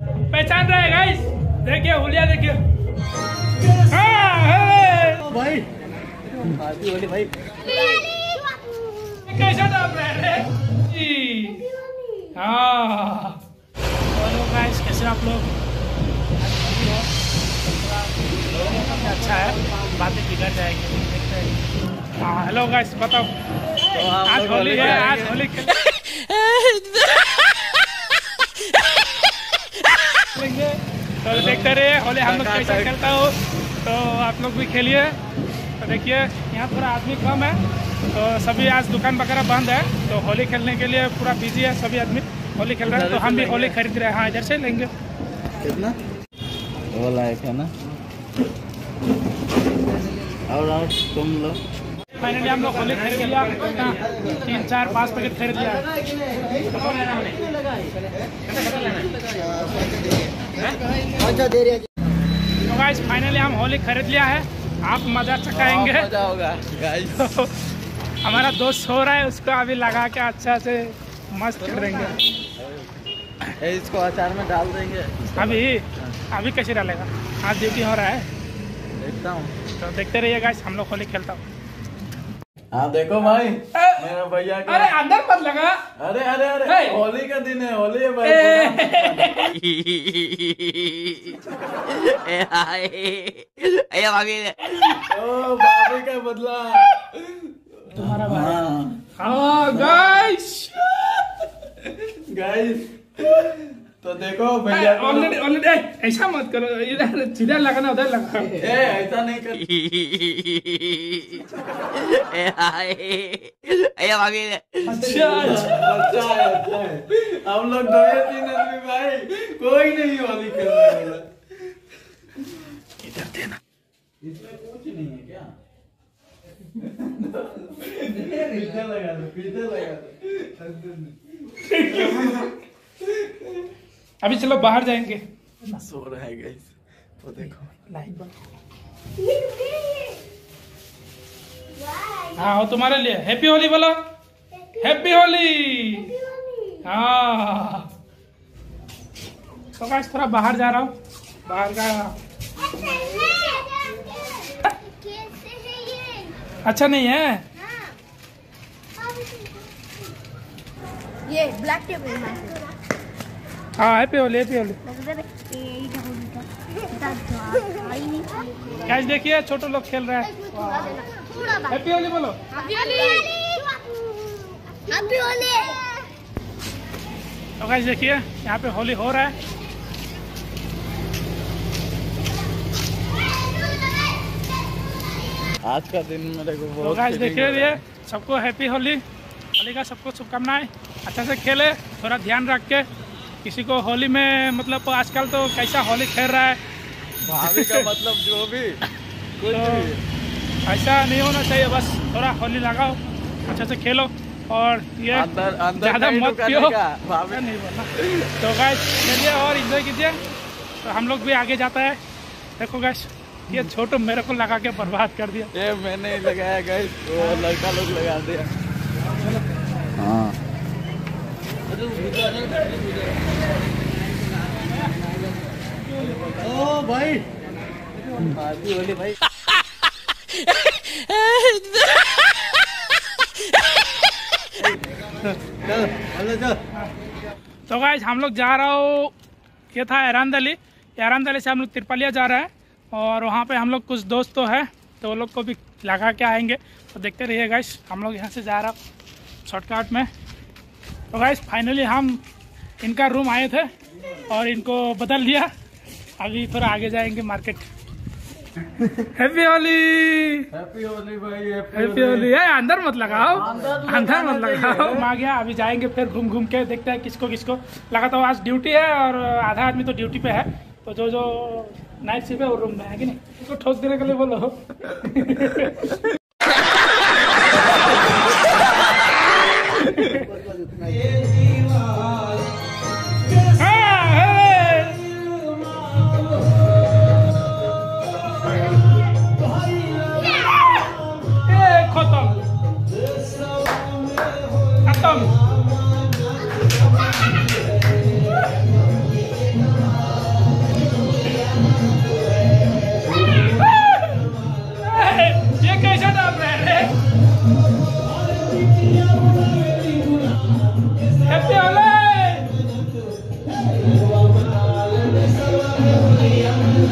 पहचान रहे हैं गाइस, देखिए हुलिया देखिए। भाई होली भाई कैसा डाल रहे हैं जी। हाँ हेलो गाइस, कैसे आप लोग? अच्छा है, बातें बिगड़ जाएंगी, देखते हैं। हाँ हेलो गाइस, बताओ। तो आज होली है, आज होली खेलेंगे तो देखते रहिए होली हम लोग कैसे खेलता हो, तो आप लोग भी खेलिए। तो देखिए यहाँ थोड़ा आदमी कम है, तो सभी आज दुकान वगैरह बंद है, तो होली खेलने के लिए पूरा बिजी है, सभी आदमी होली खेल रहे हैं। तो हम भी होली खरीद रहे हैं। हाँ इधर से लेंगे। कितना वो लायक है ना? और तुम लोग फाइनली हम लोग होली खरीद लिया, 3, 4, 5 पैकेट खरीद लिया। तो गाइस फाइनली हम होली खरीद लिया है, आप मजा चखाएंगे। मजा होगा गाइस। तो हमारा दोस्त सो रहा है, उसको अभी लगा के अच्छा से मस्त करेंगे। इसको अचार में डाल देंगे अभी कैसे डालेगा? आज ड्यूटी हो रहा है, देखता हूँ। तो देखते रहिए गाइस, हम लोग होली खेलता हूँ। हाँ देखो भाई, मेरा भैया का। अरे अंदर मत लगा। अरे अरे अरे होली का दिन है, होली है भाई। ओ भाभी का बदला तुम्हारा भाई। हाँ गाइस गाइस, तो देखो भैया ऑलरेडी ऐसा मत करो, इधर सीधा लगाना, उधर लगा। ऐसा नहीं कर। अच्छा अच्छा है। हम लोग 2-3 आदमी भाई, कोई नहीं होली खेलने वाला। इधर देना, इसमें कुछ नहीं है क्या? पीछे लगा दो। अभी चलो बाहर जाएंगे। सो रहा है गाइस, तो देखो लाइट बंद। हाँ वो तुम्हारे लिए। हैप्पी होली बोलो, हैप्पी होली। हाँ तो गाइस थोड़ा बाहर जा रहा हूँ, बाहर का अच्छा नहीं है। ये ब्लैक टेप है। हाँ happy Holi, happy Holi. Guys देखिए छोटे लोग खेल रहे हैं। हैप्पी होली बोलो। तो गाइस देखिए यहाँ पे होली हो रहा है। आज का दिन मेरे को बहुत। तो गाइस देखिए सबको हैप्पी होली, होली का सबको शुभकामनाएं। अच्छा से खेले, थोड़ा ध्यान रख के। किसी को होली में मतलब आजकल तो कैसा होली खेल रहा है, भाभी का मतलब जो भी कुछ तो भी ऐसा नहीं होना चाहिए। बस थोड़ा होली लगाओ, अच्छा से खेलो, और ये अंदर ज़्यादा नहीं मत पियो। भाभी नहीं बोलना। तो गाइस चलिए और एंजॉय कीजिए। तो हम लोग भी आगे जाता है। देखो गाइस ये छोटू मेरे को लगा के बर्बाद कर दिया। ये मैंने ही लगाया गाइस, वो लड़का लोग लगा दिया। हाँ ओ भाई होली भाई। तो गाइस हम लोग जा रहा हूँ, ये था एरानदली से हम लोग तिरपलिया जा रहे हैं, और वहाँ पे हम लोग कुछ दोस्त तो है, तो वो लोग को भी लगा के आएंगे। तो देखते रहिए गाइस, हम लोग यहाँ से जा रहा शॉर्टकट में। तो गाइस फाइनली हम इनका रूम आए थे और इनको बदल दिया। अभी थोड़ा आगे जाएंगे market. Happy Holi, happy Holi भाई, हैप्पी होली। है अंदर मत लगाओ, अंदर मत लगाओ। आ गया, अभी जाएंगे फिर घूम घूम के देखते हैं किसको किसको लगाता हूँ। आज ड्यूटी है और आधा आदमी तो ड्यूटी पे है, तो जो जो नाइट शिफ्ट है वो रूम में है कि नहीं, उसको ठोक देने के लिए बोलो। खत्म।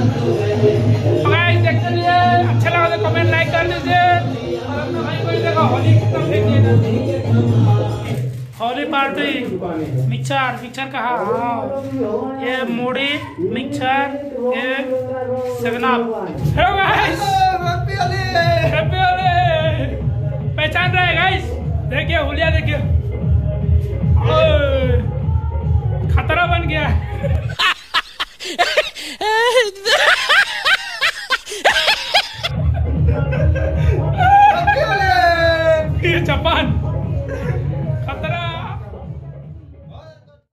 तो गाइस देखते रहिए, अच्छा लगा तो कमेंट लाइक कर दीजिए। और अपने भाई को देखो होली कितना देखिए, होली पार्टी मिक्सर कहा, हाँ ये मूढ़ी मिक्सर ये seven up. Hello guys, happy Holi. पहचान रहे गाइस, देखिए हुलिया देखिए।